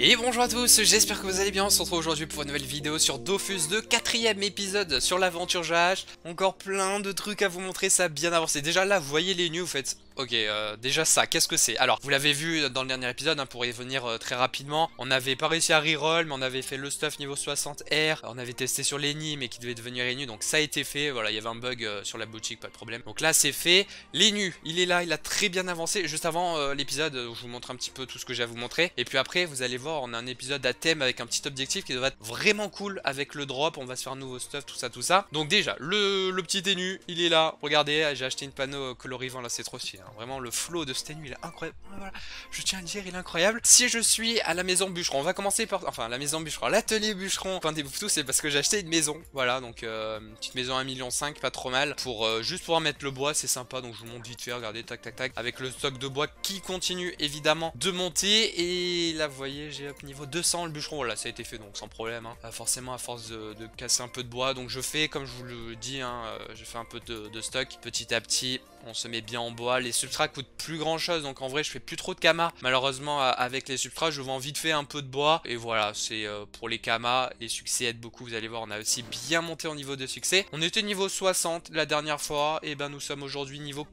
Et bonjour à tous, j'espère que vous allez bien, on se retrouve aujourd'hui pour une nouvelle vidéo sur Dofus 2, quatrième épisode sur l'aventure Jahash. Encore plein de trucs à vous montrer, ça a bien avancé. Déjà là, vous voyez les nus, vous faites... Ok, déjà ça, qu'est-ce que c'est? Alors, vous l'avez vu dans le dernier épisode, hein, pour y venir très rapidement. On n'avait pas réussi à reroll, mais on avait fait le stuff niveau 60R. On avait testé sur les mais qui devait devenir les nus, donc ça a été fait. Voilà, il y avait un bug sur la boutique, pas de problème. Donc là, c'est fait. Les nus, il est là, il a très bien avancé. Juste avant l'épisode, je vous montre un petit peu tout ce que j'ai à vous montrer. Et puis après, vous allez voir, on a un épisode à thème avec un petit objectif qui devrait être vraiment cool avec le drop. On va se faire un nouveau stuff, tout ça, tout ça. Donc déjà, le petit ténu, il est là. Regardez, j'ai acheté une panneau colorivant, là, c'est trop stylé. Vraiment, le flow de ce ténu, il est incroyable. Voilà. Je tiens à le dire, il est incroyable. Si je suis à la maison bûcheron, on va commencer par... Enfin, la maison bûcheron, l'atelier bûcheron. Enfin, des tout, c'est parce que j'ai acheté une maison. Voilà, donc une petite maison à 1,5 million, pas trop mal. Pour juste pouvoir mettre le bois, c'est sympa. Donc je vous montre vite fait, regardez, tac, tac, tac. Avec le stock de bois qui continue évidemment de monter. Et là, vous voyez, j'ai up niveau 200 le bûcheron. Voilà, ça a été fait donc sans problème. Hein. Forcément, à force de casser un peu de bois. Donc je fais, comme je vous le dis, hein, je fais un peu de stock petit à petit. On se met bien en bois, les substrats coûtent plus grand chose, donc en vrai je fais plus trop de kamas. Malheureusement avec les substrats je vends vite fait un peu de bois. Et voilà, c'est pour les kamas, les succès aident beaucoup, vous allez voir on a aussi bien monté en niveau de succès. On était niveau 60 la dernière fois, et ben nous sommes aujourd'hui niveau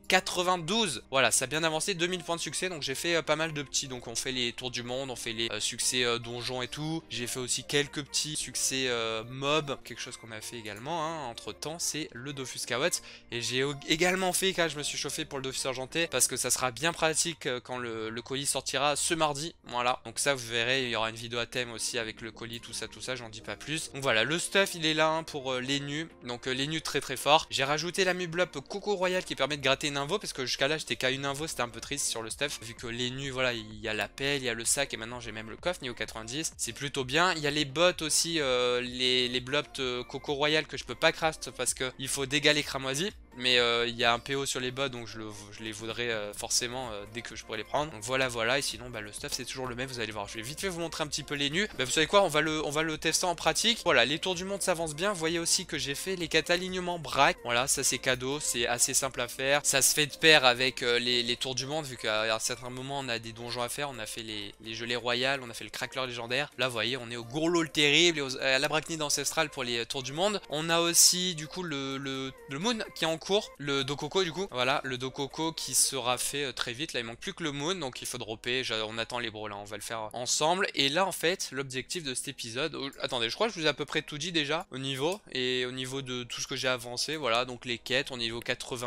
92. Voilà, ça a bien avancé, 2000 points de succès, donc j'ai fait pas mal de petits. Donc on fait les tours du monde, on fait les succès donjons et tout. J'ai fait aussi quelques petits succès mob, quelque chose qu'on a fait également hein, entre temps, c'est le Dofus Scout. Et j'ai également fait, quand je me suis chauffé pour le Dofus argenté, parce que ça sera bien pratique quand le colis sortira ce mardi. Voilà, donc ça vous verrez, il y aura une vidéo à thème aussi avec le colis, tout ça, j'en dis pas plus. Donc voilà, le stuff il est là hein, pour les nus, donc les nus très fort. J'ai rajouté la mub up Coco Royal qui permet de gratter une invo, parce que jusqu'à là j'étais qu'à une invo, c'était un peu triste sur le stuff, vu que les nus, voilà, il y a la pelle, il y a le sac, et maintenant j'ai même le coffre niveau 90, c'est plutôt bien. Il y a les bottes aussi, les blobs Coco Royal que je peux pas craft parce que il faut dégaler cramoisi. Mais il y a un PO sur les bots, donc je les voudrais forcément dès que je pourrais les prendre. Donc voilà, et sinon bah, le stuff c'est toujours le même, vous allez voir. Je vais vite fait vous montrer un petit peu les nus. Bah, vous savez quoi, on va le tester en pratique. Voilà, les tours du monde s'avancent bien. Vous voyez aussi que j'ai fait les catalignements braque. Voilà, ça c'est cadeau, c'est assez simple à faire. Ça se fait de pair avec les tours du monde, vu qu'à un certain moment on a des donjons à faire. On a fait les gelées royales, on a fait le crackler légendaire. Là vous voyez, on est au Gourlo le terrible et à l'Abrachnide ancestrale pour les tours du monde. On a aussi du coup le moon qui est en cours, le Dokoko du coup, voilà, le Dokoko qui sera fait très vite. Là il manque plus que le moon, donc il faut dropper, on attend les bros là, on va le faire ensemble. Et là en fait l'objectif de cet épisode, attendez, je crois que je vous ai à peu près tout dit déjà au niveau, et au niveau de tout ce que j'ai avancé. Voilà, donc les quêtes, on est niveau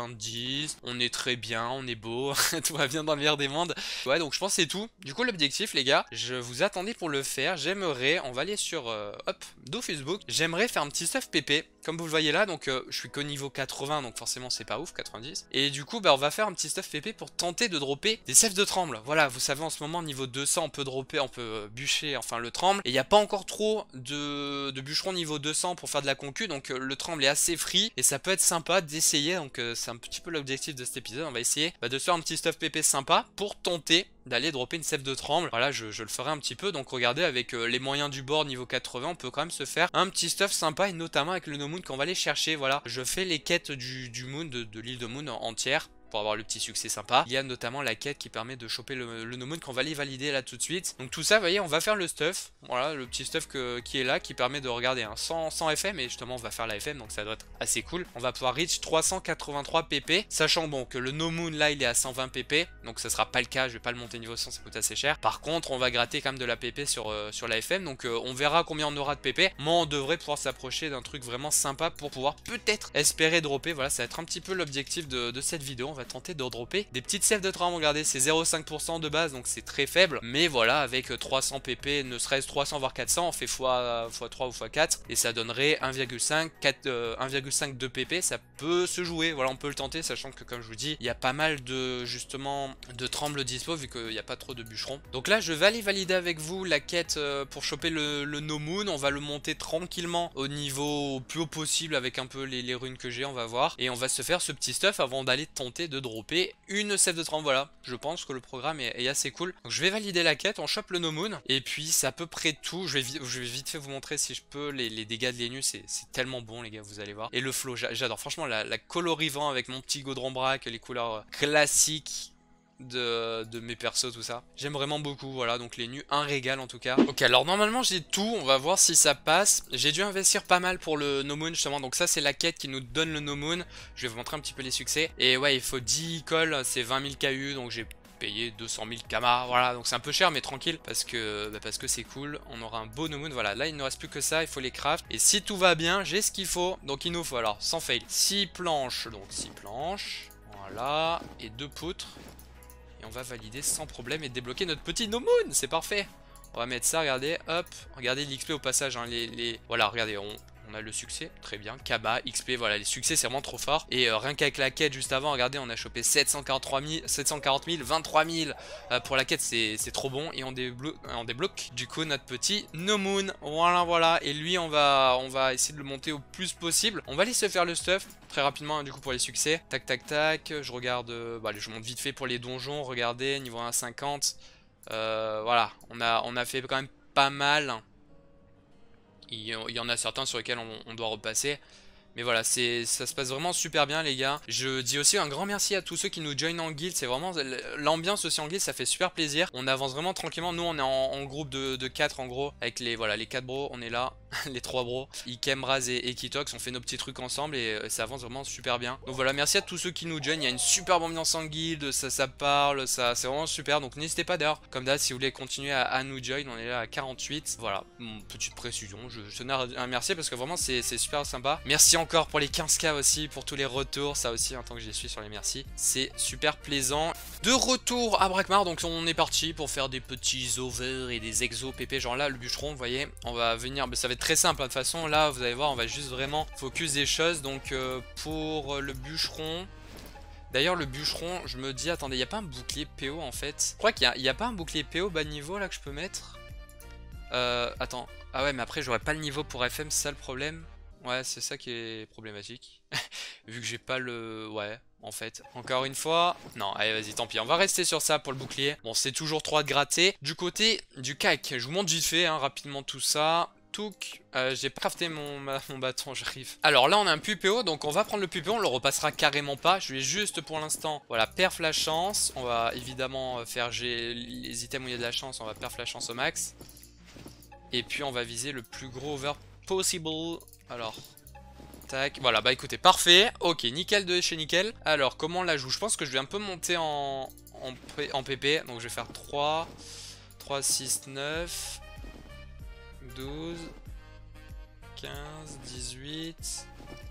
90, on est très bien, on est beau, tout va bien dans le meilleur des mondes. Ouais, donc je pense que c'est tout. Du coup l'objectif les gars, je vous attendais pour le faire, j'aimerais, on va aller sur hop, Dofus Book, j'aimerais faire un petit stuff PP, comme vous le voyez là. Donc je suis qu'au niveau 80, donc forcément c'est pas ouf, 90. Et du coup bah on va faire un petit stuff PP pour tenter de dropper des sèves de tremble. Voilà, vous savez en ce moment niveau 200 on peut dropper, on peut bûcher enfin le tremble. Et il n'y a pas encore trop de bûcherons niveau 200 pour faire de la concu, donc le tremble est assez free et ça peut être sympa d'essayer. Donc c'est un petit peu l'objectif de cet épisode, on va essayer de se faire un petit stuff PP sympa pour tenter d'aller dropper une sève de tremble. Voilà, je le ferai un petit peu. Donc regardez, avec les moyens du bord niveau 80, on peut quand même se faire un petit stuff sympa, et notamment avec le no moon qu'on va aller chercher. Voilà, je fais les quêtes du moon, de l'île de moon entière, pour avoir le petit succès sympa. Il y a notamment la quête qui permet de choper le no moon qu'on va aller valider là tout de suite. Donc tout ça, vous voyez, on va faire le stuff. Voilà, le petit stuff qui est là, qui permet de regarder hein, sans FM, et justement on va faire la FM, donc ça doit être assez cool. On va pouvoir reach 383 pp, sachant bon que le no moon là il est à 120 pp, donc ça sera pas le cas, je vais pas le monter niveau 100, ça coûte assez cher. Par contre on va gratter quand même de la pp sur la FM, donc on verra combien on aura de pp, mais on devrait pouvoir s'approcher d'un truc vraiment sympa pour pouvoir peut-être espérer dropper. Voilà, ça va être un petit peu l'objectif de cette vidéo. On va tenter de dropper des petites sèves de tremble. Regardez, c'est 0,5% de base, donc c'est très faible, mais voilà, avec 300 pp, ne serait-ce 300 voire 400, on fait x3 ou x4 et ça donnerait 1,5 de pp. Ça peut se jouer, voilà, on peut le tenter, sachant que comme je vous dis, il y a pas mal de justement de trembles dispo, vu qu'il n'y a pas trop de bûcherons. Donc là je vais aller valider avec vous la quête pour choper le no moon. On va le monter tranquillement au niveau plus haut possible avec un peu les runes que j'ai, on va voir, et on va se faire ce petit stuff avant d'aller tenter de dropper une sève de tremble. Voilà, je pense que le programme est assez cool. Donc je vais valider la quête, on chope le no moon, et puis c'est à peu près tout. Je vais vite fait vous montrer si je peux les dégâts de les c'est tellement bon les gars, vous allez voir. Et le flow, j'adore franchement la colorivant avec mon petit gaudron braque, les couleurs classiques. de mes persos, tout ça. J'aime vraiment beaucoup, voilà, donc les nus, un régal en tout cas. Ok, alors normalement j'ai tout, on va voir si ça passe. J'ai dû investir pas mal pour le No Moon justement, donc ça c'est la quête qui nous donne le No Moon. Je vais vous montrer un petit peu les succès. Et ouais, il faut 10 calls, c'est 20 000 KU, donc j'ai payé 200 000 Kama, voilà, donc c'est un peu cher mais tranquille parce que c'est cool. On aura un beau No Moon, voilà, là il ne reste plus que ça, il faut les craft. Et si tout va bien, j'ai ce qu'il faut, donc il nous faut alors, sans fail, 6 planches, donc 6 planches, voilà, et 2 poutres. Et on va valider sans problème et débloquer notre petit No Moon, c'est parfait. On va mettre ça, regardez, hop, regardez l'XP au passage, hein, voilà, regardez, on a le succès, très bien, Kaba, XP, voilà, les succès c'est vraiment trop fort. Et rien qu'avec la quête juste avant, regardez, on a chopé 740 000, 23 000 pour la quête, c'est trop bon. Et on débloque du coup notre petit No Moon, voilà, et lui on va essayer de le monter au plus possible. On va laisser faire le stuff très rapidement, hein, du coup pour les succès, tac tac tac, je regarde, je monte vite fait pour les donjons, regardez, niveau 1,50. Voilà, on a fait quand même pas mal. Il y en a certains sur lesquels on doit repasser. Mais voilà, ça se passe vraiment super bien les gars. Je dis aussi un grand merci à tous ceux qui nous joignent en guild. C'est vraiment l'ambiance aussi en guild, ça fait super plaisir. On avance vraiment tranquillement. Nous on est en groupe de 4 en gros. Avec les 4 bros, on est là. Les 3 bros, Ikem, Raz et Kitox, on fait nos petits trucs ensemble et ça avance vraiment super bien. Donc voilà, merci à tous ceux qui nous joignent. Il y a une superbe ambiance en guild, ça parle, c'est vraiment super. Donc n'hésitez pas d'ailleurs, comme d'hab, si vous voulez continuer à nous join, on est là à 48. Voilà, petite précision, je tenais à remercier parce que vraiment c'est super sympa. Merci encore pour les 15K aussi, pour tous les retours, ça aussi, en tant que j'y suis sur les merci, c'est super plaisant. De retour à Brakmar, donc on est parti pour faire des petits over et des exos PP, genre là le bûcheron, vous voyez, on va venir, ça va être très simple, hein, de toute façon, là vous allez voir, on va juste vraiment focus des choses, donc pour le bûcheron, d'ailleurs le bûcheron, je me dis, attendez, il n'y a pas un bouclier PO en fait, je crois qu'il n'y a pas un bouclier PO bas niveau là que je peux mettre, attends, ah ouais mais après j'aurais pas le niveau pour FM, c'est ça le problème. Ouais, c'est ça qui est problématique. Vu que j'ai pas le... Ouais, en fait. Encore une fois... Non, allez, vas-y, tant pis. On va rester sur ça pour le bouclier. Bon, c'est toujours 3 de gratter. Du côté du CAC, je vous montre vite fait, hein, rapidement tout ça. Touk. J'ai crafté mon bâton, j'arrive. Alors là, on a un PUPO, donc on va prendre le PUPO. On le repassera carrément pas. Je vais juste pour l'instant, voilà, perf la chance. On va évidemment faire les items où il y a de la chance. On va perf la chance au max. Et puis, on va viser le plus gros over possible. Alors, tac, voilà, bah écoutez, parfait, ok, nickel de chez nickel. Alors, comment on la joue? Je pense que je vais un peu monter en PP, donc je vais faire 3, 6, 9, 12, 15, 18,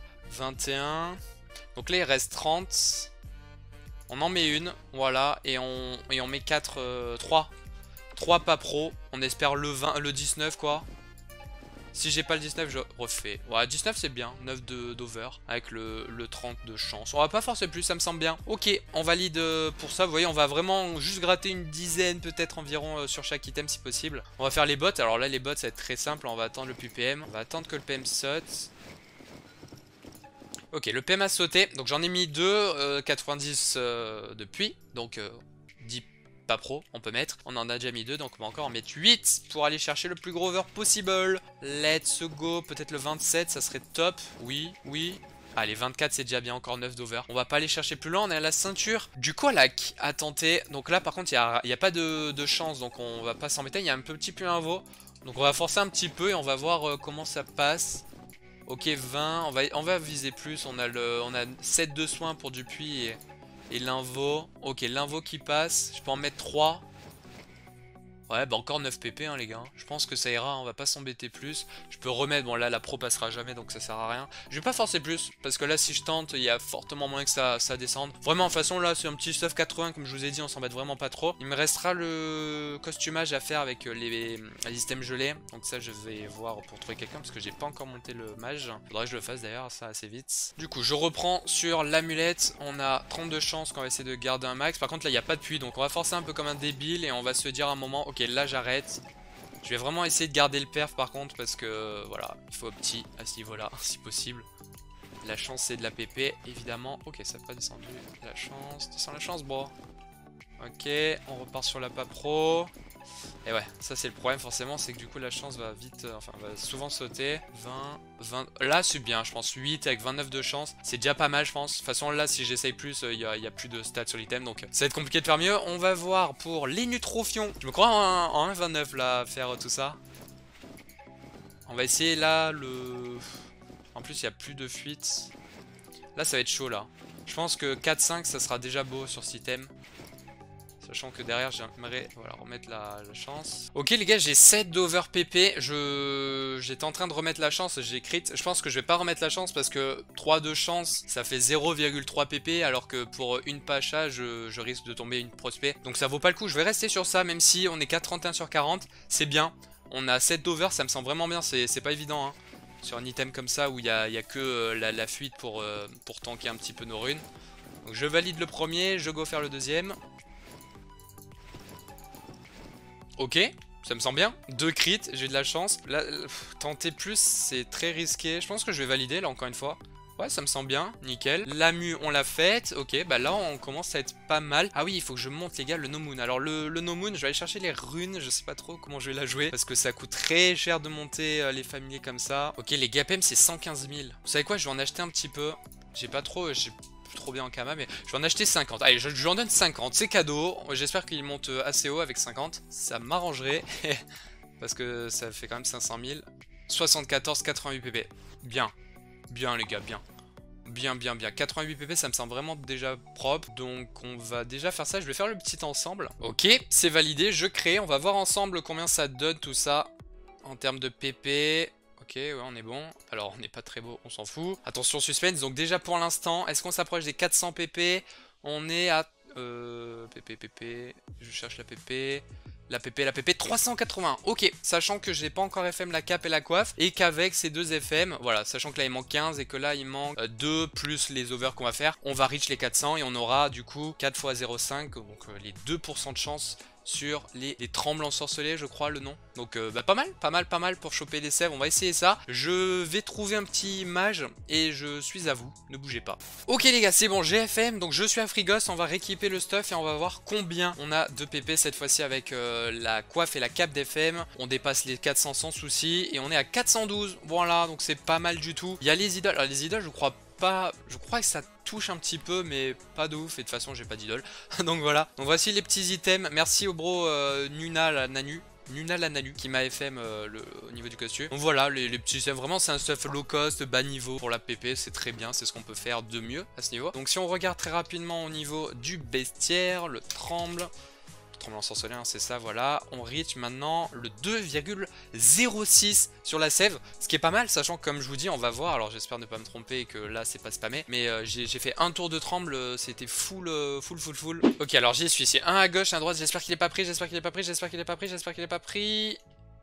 21. Donc là, il reste 30. On en met une, voilà, et on met 4, 3 pas pro. On espère le 20, le 19 quoi. Si j'ai pas le 19, je refais. Ouais, 19 c'est bien, 9 d'over, avec le 30 de chance. On va pas forcer plus, ça me semble bien. Ok, on valide pour ça, vous voyez, on va vraiment juste gratter une dizaine peut-être environ sur chaque item si possible. On va faire les bots, alors là les bots ça va être très simple, on va attendre le PPM. On va attendre que le PM saute. Ok, le PM a sauté, donc j'en ai mis 2, 90 depuis, donc 10 pas pro, on peut mettre. On en a déjà mis 2, donc on va encore en mettre 8 pour aller chercher le plus gros over possible. Let's go, peut-être le 27, ça serait top. Oui, oui. Allez, 24, c'est déjà bien, encore 9 d'over. On va pas aller chercher plus loin, on est à la ceinture du Colac à tenter. Donc là, par contre, il n'y a pas de chance, donc on va pas s'embêter. Il y a un petit peu invo. Donc on va forcer un petit peu et on va voir comment ça passe. Ok, 20, on va viser plus. On a 7 de soins pour Dupuis et l'invo. Ok, l'invo qui passe. Je peux en mettre 3. Ouais, bah encore 9 pp hein les gars. Je pense que ça ira, on va pas s'embêter plus. Je peux remettre, bon là la pro passera jamais donc ça sert à rien. Je vais pas forcer plus, parce que là si je tente, il y a fortement moyen que ça descende. Vraiment, de toute façon là c'est un petit stuff 80 comme je vous ai dit, on s'embête vraiment pas trop. Il me restera le costumage à faire avec les items gelés. Donc ça je vais voir pour trouver quelqu'un, parce que j'ai pas encore monté le mage. Faudrait que je le fasse d'ailleurs, ça assez vite. Du coup je reprends sur l'amulette. On a 32 chances qu'on va essayer de garder un max. Par contre là il n'y a pas de puits, donc on va forcer un peu comme un débile et on va se dire à un moment, ok là j'arrête. Je vais vraiment essayer de garder le perf par contre, parce que voilà, il faut opti à ce niveau là si possible. La chance c'est de la PP évidemment. Ok, ça n'a pas descendu. La chance, descend la chance bro. Ok, on repart sur la pas pro. Et ouais, ça c'est le problème forcément, c'est que du coup la chance va vite, enfin va souvent sauter. 20, là c'est bien, je pense 8 avec 29 de chance, c'est déjà pas mal je pense. De toute façon là si j'essaye plus, il y a plus de stats sur l'item, donc ça va être compliqué de faire mieux. On va voir pour les nutrophions. Je me crois en 1,29 là, faire tout ça. On va essayer là le... En plus il y a plus de fuite. Là ça va être chaud là. Je pense que 4-5 ça sera déjà beau sur cet item. Sachant que derrière j'aimerais voilà, remettre la chance. Ok les gars, j'ai 7 d'over PP. J'étais en train de remettre la chance, j'ai crit. Je pense que je vais pas remettre la chance parce que 3 de chance ça fait 0,3 PP. Alors que pour une pacha je risque de tomber une prospect. Donc ça vaut pas le coup, je vais rester sur ça. Même si on est 4,31 sur 40, c'est bien. On a 7 d'over, ça me semble vraiment bien, c'est pas évident hein. Sur un item comme ça où il y a que la fuite pour tanker un petit peu nos runes. Donc je valide le premier, je go faire le deuxième. Ok, ça me semble bien. 2 crits, j'ai de la chance. Là, tenter plus, c'est très risqué. Je pense que je vais valider là encore une fois. Ouais, ça me semble bien, nickel. La mue, on l'a faite. Ok, bah là, on commence à être pas mal. Ah oui, il faut que je monte, les gars, le no moon. Alors, le no moon, je vais aller chercher les runes. Je sais pas trop comment je vais la jouer. Parce que ça coûte très cher de monter les familiers comme ça. Ok, les gapem, c'est 115 000. Vous savez quoi, je vais en acheter un petit peu. J'ai pas trop... trop bien en Kama, mais je vais en acheter 50. Allez, je lui en donne 50, c'est cadeau. J'espère qu'il monte assez haut avec 50. Ça m'arrangerait. Parce que ça fait quand même 500 000. 74, 88 pp. Bien. Bien les gars, bien. Bien, bien, bien. 88 pp, ça me semble vraiment déjà propre. Donc on va déjà faire ça. Je vais faire le petit ensemble. Ok, c'est validé, je crée. On va voir ensemble combien ça donne tout ça. En termes de pp... Ok, ouais, on est bon. Alors, on n'est pas très beau, on s'en fout. Attention, suspense. Donc, déjà pour l'instant, est-ce qu'on s'approche des 400 pp? On est à... pp. Je cherche la pp. La pp, 380. Ok, sachant que j'ai pas encore FM la cape et la coiffe. Et qu'avec ces deux FM, voilà, sachant que là il manque 15 et que là il manque 2 plus les overs qu'on va faire, on va reach les 400 et on aura du coup 4 x 0,5, donc les 2% de chance sur les trembles ensorcelés, je crois le nom. Donc bah, pas mal pour choper les sèves. On va essayer ça. Je vais trouver un petit mage et je suis à vous, ne bougez pas. Ok les gars, c'est bon, j'ai FM, donc je suis à Frigos. On va rééquiper le stuff et on va voir combien on a de PP cette fois-ci avec la coiffe et la cape d'FM. On dépasse les 400 sans souci et on est à 412. Voilà, donc c'est pas mal du tout. Il y a les idoles. Alors les idoles, je crois pas, je crois que ça touche un petit peu mais pas de ouf et de toute façon j'ai pas d'idole. Donc voilà, donc voici les petits items. Merci au bro Nuna la Nanu qui m'a FM au niveau du costume. Donc voilà les petits items, vraiment c'est un stuff low cost, bas niveau pour la PP, c'est très bien, c'est ce qu'on peut faire de mieux à ce niveau. Donc si on regarde très rapidement au niveau du bestiaire, le tremble ensorcelé, hein, c'est ça, voilà. On reach maintenant le 2,06 sur la sève, ce qui est pas mal, sachant que comme je vous dis, on va voir, alors j'espère ne pas me tromper et que là c'est pas spammé, mais j'ai fait un tour de tremble, c'était full. Ok, alors j'y suis, c'est un à gauche, un à droite, j'espère qu'il est pas pris, j'espère qu'il est pas pris.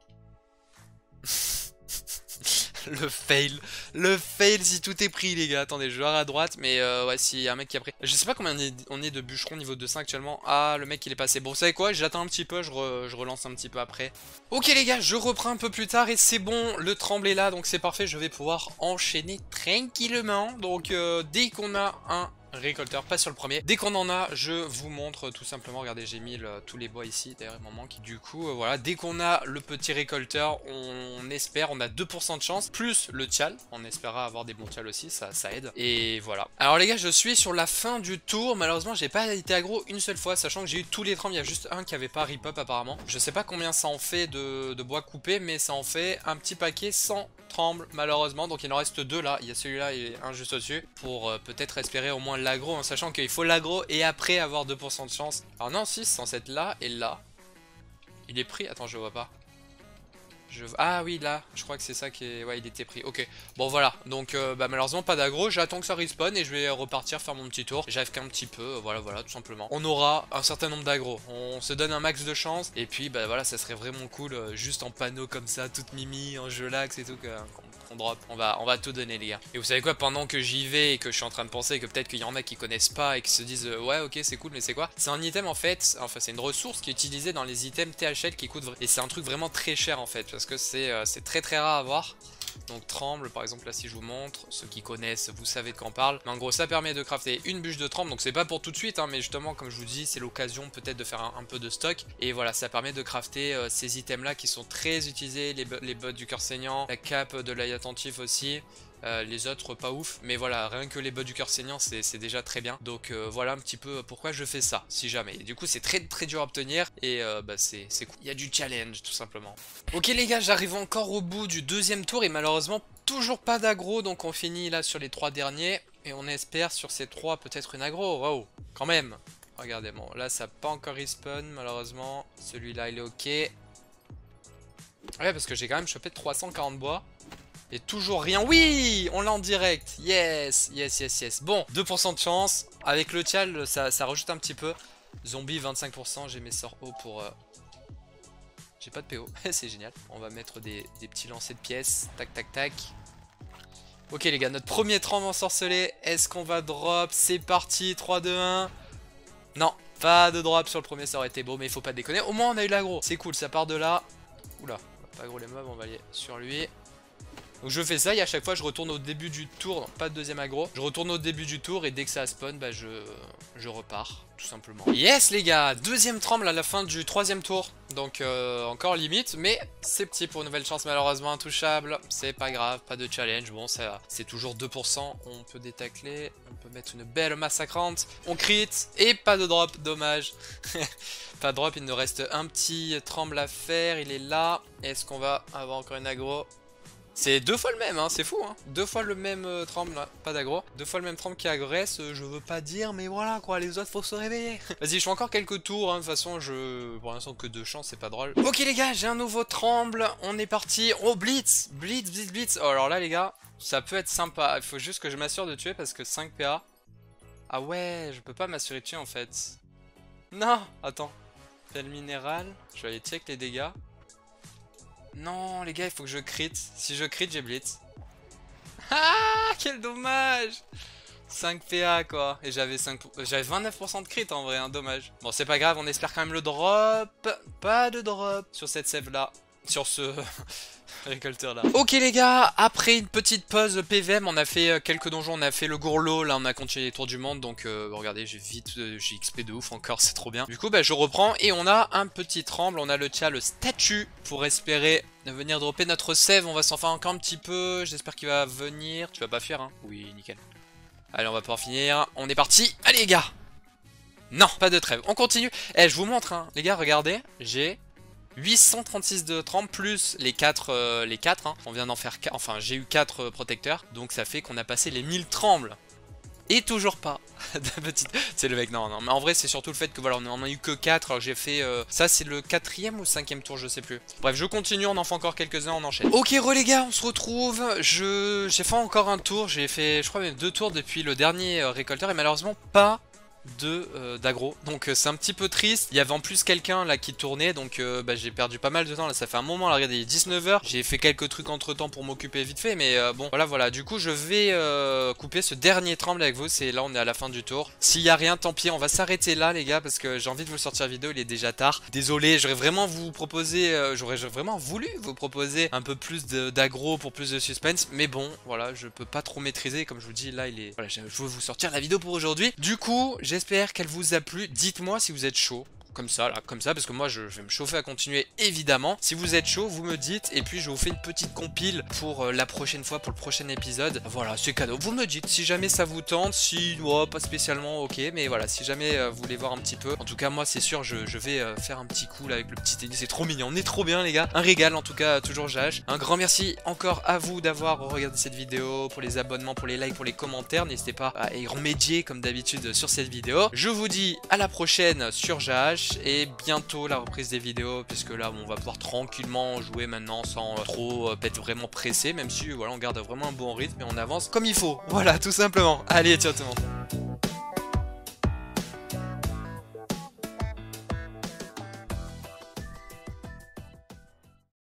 Le fail si tout est pris les gars. Attendez, je vais voir à droite, mais ouais, s'il y a un mec qui a pris. Je sais pas combien on est de bûcheron niveau 2-5 actuellement. Ah, le mec il est passé. Bon, vous savez quoi, j'attends un petit peu, je relance un petit peu après. Ok les gars, je reprends un peu plus tard et c'est bon, le tremble est là, donc c'est parfait, je vais pouvoir enchaîner tranquillement. Donc dès qu'on a un récolteur, pas sur le premier. Dès qu'on en a, je vous montre tout simplement. Regardez, j'ai mis tous les bois ici, d'ailleurs il m'en manque. Du coup, voilà, dès qu'on a le petit récolteur, on espère, on a 2% de chance, plus le tial. On espérera avoir des bons tials aussi, ça aide. Et voilà. Alors les gars, je suis sur la fin du tour. Malheureusement, j'ai pas été aggro une seule fois, sachant que j'ai eu tous les trembles. Il y a juste un qui avait pas rip up apparemment. Je sais pas combien ça en fait de bois coupé, mais ça en fait un petit paquet sans tremble malheureusement. Donc il en reste 2 là. Il y a celui-là et un juste au-dessus. Pour peut-être espérer au moins l'aggro, en sachant qu'il faut l'aggro et après avoir 2% de chance. Alors non, si, c'est censé être là et là. Il est pris. Attends, je vois pas. Ah oui, là, je crois que c'est ça qui est... Ouais, il était pris, ok. Bon, voilà, donc bah, malheureusement, pas d'aggro, j'attends que ça respawn et je vais repartir faire mon petit tour. J'AFK un petit peu, voilà, tout simplement. On aura un certain nombre d'aggro, on se donne un max de chance. Et puis, bah voilà, ça serait vraiment cool, juste en panneau comme ça, toute mimi, en jeu lax et tout, qu'on drop. On va tout donner, les gars. Et vous savez quoi, pendant que j'y vais et que je suis en train de penser que peut-être qu'il y en a qui connaissent pas et qui se disent ouais, ok, c'est cool, mais c'est quoi? C'est un item en fait, enfin, c'est une ressource qui est utilisée dans les items THL qui coûte... Et c'est un truc vraiment très cher en fait, parce que c'est très rare à avoir. Donc tremble par exemple là si je vous montre, ceux qui connaissent vous savez de quoi on parle. Mais en gros ça permet de crafter une bûche de tremble, donc c'est pas pour tout de suite hein, mais justement comme je vous dis c'est l'occasion peut-être de faire un peu de stock. Et voilà ça permet de crafter ces items là qui sont très utilisés, les bottes du cœur saignant, la cape de l'œil attentif aussi. Les autres pas ouf, mais voilà, rien que les bottes du cœur saignant c'est déjà très bien. Donc voilà un petit peu pourquoi je fais ça, si jamais. Et du coup c'est très dur à obtenir et bah c'est cool. Il y a du challenge tout simplement. Ok les gars, j'arrive encore au bout du deuxième tour et malheureusement toujours pas d'aggro. Donc on finit là sur les 3 derniers et on espère sur ces 3 peut-être une aggro. Wow, quand même. Regardez, bon là ça n'a pas encore respawn malheureusement. Celui-là il est ok. Ouais parce que j'ai quand même chopé 340 bois. Et toujours rien. Oui, on l'a en direct. Yes. Bon, 2% de chance. Avec le tial, ça rajoute un petit peu. Zombie, 25%. J'ai mes sorts hauts pour... J'ai pas de PO. C'est génial. On va mettre des petits lancers de pièces. Tac, tac, tac. Ok les gars, notre premier tremble ensorcelé. Est-ce qu'on va drop? C'est parti. 3, 2, 1. Non, pas de drop sur le premier. Ça aurait été beau, mais il faut pas déconner. Au moins, on a eu l'aggro. C'est cool, ça part de là. Oula, on va pas aggro les mobs. On va aller sur lui. Donc je fais ça et à chaque fois je retourne au début du tour, non, pas de deuxième aggro. Je retourne au début du tour et dès que ça spawn, bah je repars tout simplement. Yes les gars, deuxième tremble à la fin du troisième tour. Donc encore limite, mais c'est petit pour une nouvelle chance malheureusement intouchable. C'est pas grave, pas de challenge, bon ça c'est toujours 2%. On peut détacler, on peut mettre une belle massacrante. On crit et pas de drop, dommage. Pas de drop, il nous reste un petit tremble à faire, il est là. Est-ce qu'on va avoir encore une aggro? C'est 2 fois le même, hein, c'est fou, hein. 2 fois le même tremble, là, pas d'aggro. 2 fois le même tremble qui agresse, je veux pas dire, mais voilà quoi, les autres faut se réveiller. Vas-y, je fais encore quelques tours, hein, de toute façon, pour l'instant que 2 chances, c'est pas drôle. Ok les gars, j'ai un nouveau tremble, on est parti. Oh, blitz. Oh, alors là les gars, ça peut être sympa, il faut juste que je m'assure de tuer parce que 5 PA. Ah ouais, je peux pas m'assurer de tuer en fait. Non, attends. Pelle minérale, je vais aller check les dégâts. Non les gars, il faut que je crit. Si je crit, j'ai blitz. Ah, quel dommage. 5 PA quoi. Et j'avais 29% de crit en vrai, hein, dommage. Bon c'est pas grave, on espère quand même le drop. Pas de drop sur cette save là. Sur ce récolteur là. Ok les gars, après une petite pause PVM, on a fait quelques donjons, on a fait le gourlot, là on a continué les tours du monde. Donc regardez, j'ai XP de ouf encore, c'est trop bien. Du coup bah je reprends et on a un petit tremble, on a le statut pour espérer venir dropper notre save. On va s'en faire encore un petit peu, j'espère qu'il va venir. Tu vas pas fuir hein? Oui nickel. Allez on va pouvoir finir, on est parti. Allez les gars. Non, pas de trêve, on continue. Eh je vous montre hein, les gars regardez, j'ai 836 de tremble plus les 4 hein. On vient d'en faire 4, enfin j'ai eu 4 protecteurs. Donc ça fait qu'on a passé les 1000 trembles. Et toujours pas de petite... C'est le mec, non, mais en vrai c'est surtout le fait que voilà, on en a eu que 4. Alors j'ai fait... ça c'est le 4e ou 5e tour, je sais plus. Bref, je continue, on en fait encore quelques-uns, on enchaîne. Ok, les gars, on se retrouve. J'ai fait encore un tour, j'ai fait je crois même 2 tours depuis le dernier récolteur. Et malheureusement pas d'aggro, donc c'est un petit peu triste. Il y avait en plus quelqu'un là qui tournait, donc bah, j'ai perdu pas mal de temps là, ça fait un moment là, regardez, il est 19 h, j'ai fait quelques trucs entre temps pour m'occuper vite fait, mais bon voilà, du coup je vais couper ce dernier tremble avec vous. C'est là, on est à la fin du tour. S'il y a rien, tant pis, on va s'arrêter là les gars, parce que j'ai envie de vous sortir la vidéo, il est déjà tard, désolé. J'aurais vraiment voulu vous proposer un peu plus d'aggro pour plus de suspense, mais bon voilà, je peux pas trop maîtriser, comme je vous dis là, voilà, je veux vous sortir la vidéo pour aujourd'hui. Du coup j'espère qu'elle vous a plu. Dites-moi si vous êtes chaud. Comme ça, là, comme ça, parce que moi je vais me chauffer à continuer évidemment. Si vous êtes chaud, vous me dites, et puis je vous fais une petite compile pour la prochaine fois, pour le prochain épisode. Voilà, c'est cadeau. Vous me dites si jamais ça vous tente, si pas spécialement, ok, mais voilà, si jamais vous voulez voir un petit peu. En tout cas, moi c'est sûr, je vais faire un petit coup là avec le petit tennis. C'est trop mignon, on est trop bien les gars. Un régal en tout cas, toujours Jage. Un grand merci encore à vous d'avoir regardé cette vidéo, pour les abonnements, pour les likes, pour les commentaires. N'hésitez pas à y remédier comme d'habitude sur cette vidéo. Je vous dis à la prochaine sur Jage. Et bientôt la reprise des vidéos, puisque là on va pouvoir tranquillement jouer maintenant sans trop être vraiment pressé, même si voilà, on garde vraiment un bon rythme et on avance comme il faut. Voilà, tout simplement. Allez, ciao tout le monde.